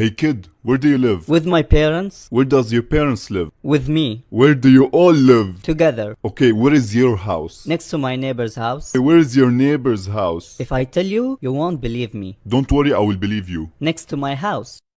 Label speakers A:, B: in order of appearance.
A: Hey kid, where do you live?
B: With my parents.
A: Where does your parents live?
B: With me.
A: Where do you all live?
B: Together.
A: Okay, where is your house?
B: Next to my neighbor's house.
A: Where is your neighbor's house?
B: If I tell you, you won't believe me.
A: Don't worry, I will believe you.
B: Next to my house.